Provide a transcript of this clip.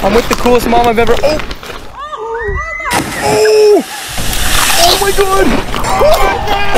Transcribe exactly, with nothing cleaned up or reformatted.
I'm with the coolest mom I've ever. Oh! Oh! Oh my God!